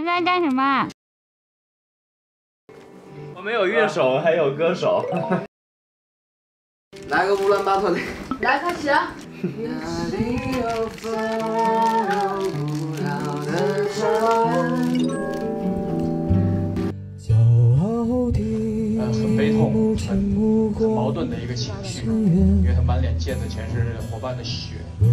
你在干什么？ 我们有乐手，还有歌手。 来个乌兰巴托的。 来，开始。 很悲痛、很矛盾的一个情绪，因为他满脸溅的全是伙伴的血。